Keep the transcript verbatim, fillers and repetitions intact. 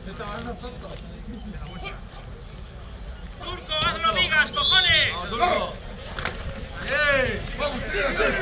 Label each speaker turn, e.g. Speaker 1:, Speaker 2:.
Speaker 1: ¡Turco, hazlo migas, cojones!
Speaker 2: ¡Vamos, Turco! ¡Eh! ¡Vamos, tío!